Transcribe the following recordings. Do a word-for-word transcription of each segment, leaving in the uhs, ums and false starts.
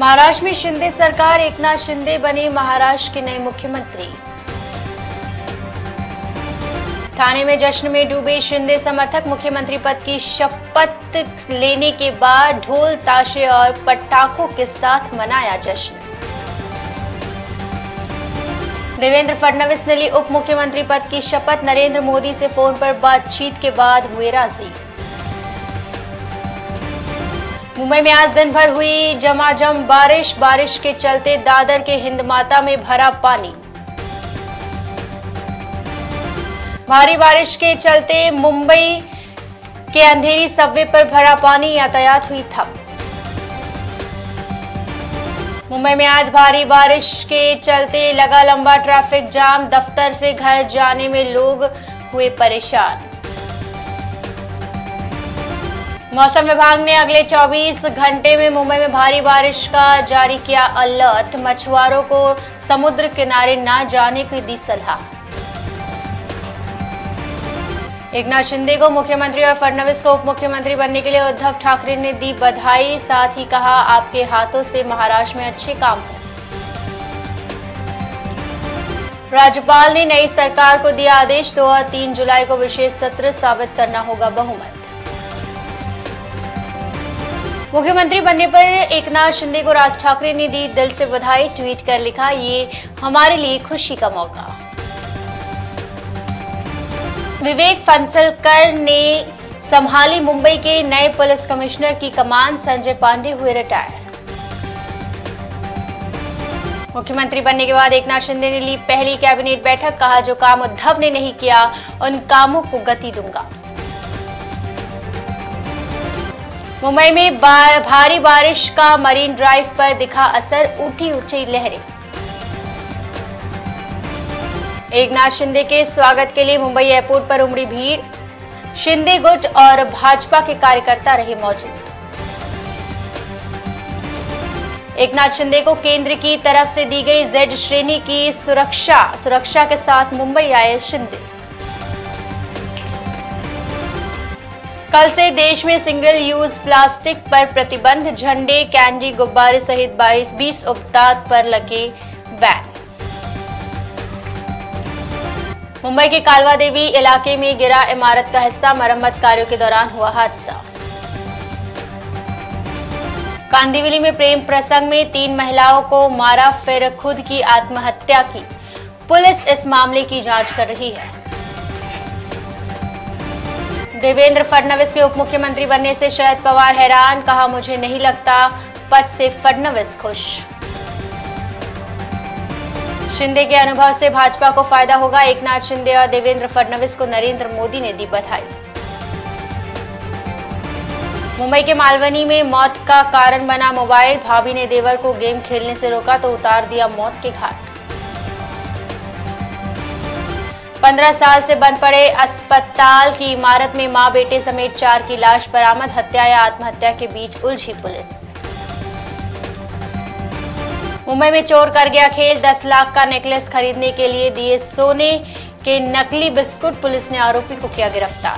महाराष्ट्र में शिंदे सरकार, एकनाथ शिंदे बने महाराष्ट्र के नए मुख्यमंत्री। ठाणे में जश्न में डूबे शिंदे समर्थक, मुख्यमंत्री पद की शपथ लेने के बाद ढोल ताशे और पटाखों के साथ मनाया जश्न। देवेंद्र फडणवीस ने ली उप मुख्यमंत्री पद की शपथ, नरेंद्र मोदी से फोन पर बातचीत के बाद हुए राजी। मुंबई में आज दिन भर हुई झमाझम बारिश, बारिश के चलते दादर के हिंदमाता में भरा पानी। भारी बारिश के चलते मुंबई के अंधेरी सबवे पर भरा पानी, यातायात हुई ठप। मुंबई में आज भारी बारिश के चलते लगा लंबा ट्रैफिक जाम, दफ्तर से घर जाने में लोग हुए परेशान। मौसम विभाग ने अगले चौबीस घंटे में मुंबई में भारी बारिश का जारी किया अलर्ट, मछुआरों को समुद्र किनारे न जाने की दी सलाह। एकनाथ शिंदे को मुख्यमंत्री और फडणवीस को उप मुख्यमंत्री बनने के लिए उद्धव ठाकरे ने दी बधाई, साथ ही कहा आपके हाथों से महाराष्ट्र में अच्छे काम हो। राज्यपाल ने नई सरकार को दिया आदेश, दो और तीन जुलाई को विशेष सत्र, साबित करना होगा बहुमत। मुख्यमंत्री बनने पर एकनाथ शिंदे को राज ठाकरे ने दी दिल से बधाई, ट्वीट कर लिखा, ये हमारे लिए खुशी का मौका। विवेक फंसलकर ने संभाली मुंबई के नए पुलिस कमिश्नर की कमान, संजय पांडे हुए रिटायर। मुख्यमंत्री बनने के बाद एकनाथ शिंदे ने ली पहली कैबिनेट बैठक, कहा जो काम उद्धव ने नहीं किया उन कामों को गति दूंगा। मुंबई में बा, भारी बारिश का मरीन ड्राइव पर दिखा असर, उठी ऊंची लहरें। एकनाथ शिंदे के स्वागत के लिए मुंबई एयरपोर्ट पर उमड़ी भीड़, शिंदे गुट और भाजपा के कार्यकर्ता रहे मौजूद। एकनाथ शिंदे को केंद्र की तरफ से दी गई जेड श्रेणी की सुरक्षा सुरक्षा के साथ मुंबई आए शिंदे। कल से देश में सिंगल यूज प्लास्टिक पर प्रतिबंध, झंडे, कैंडी, गुब्बारे सहित बाईस बीस उत्पाद पर लगे बैन। मुंबई के कालवा देवी इलाके में गिरा इमारत का हिस्सा, मरम्मत कार्यों के दौरान हुआ हादसा। कांदिवली में प्रेम प्रसंग में तीन महिलाओं को मारा, फिर खुद की आत्महत्या की, पुलिस इस मामले की जांच कर रही है। देवेंद्र फडणवीस के उप मुख्यमंत्री बनने से शरद पवार हैरान, कहा मुझे नहीं लगता पद से फडणवीस खुश। शिंदे के अनुभव से भाजपा को फायदा होगा, एकनाथ शिंदे और देवेंद्र फडणवीस को नरेंद्र मोदी ने दी बधाई। मुंबई के मालवनी में मौत का कारण बना मोबाइल, भाभी ने देवर को गेम खेलने से रोका तो उतार दिया मौत के घाट। पंद्रह साल से बंद पड़े अस्पताल की इमारत में मां बेटे समेत चार की लाश बरामद, हत्या या आत्महत्या के बीच उलझी पुलिस। मुंबई में चोर कर गया खेल, दस लाख का नेकलेस खरीदने के लिए दिए सोने के नकली बिस्कुट, पुलिस ने आरोपी को किया गिरफ्तार।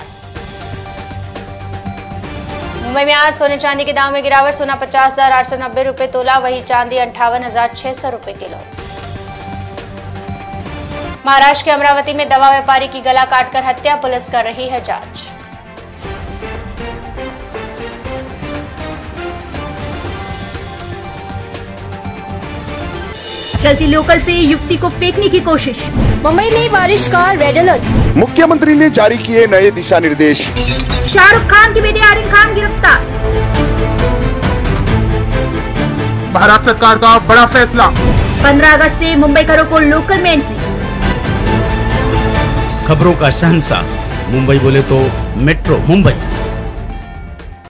मुंबई में आज सोने चांदी के दाम में गिरावट, सोना पचास हजार आठ सौ नब्बे रुपए तोला, वही चांदी अंठावन हजार छह सौ रुपए किलो। महाराष्ट्र के अमरावती में दवा व्यापारी की गला काटकर हत्या, पुलिस कर रही है जांच। चलती लोकल से युवती को फेंकने की कोशिश, मुंबई में बारिश का रेड अलर्ट, मुख्यमंत्री ने जारी किए नए दिशा निर्देश। शाहरुख खान की बेटी आर्यन खान गिरफ्तार। महाराष्ट्र सरकार का बड़ा फैसला, पंद्रह अगस्त से मुंबईकरों को लोकल में एंट्री। खबरों का शहंशाह, मुंबई बोले तो मेट्रो मुंबई।